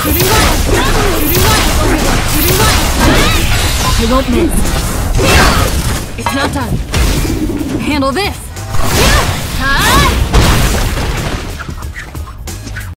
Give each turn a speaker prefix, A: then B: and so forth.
A: You won't miss. It's not done. Handle this.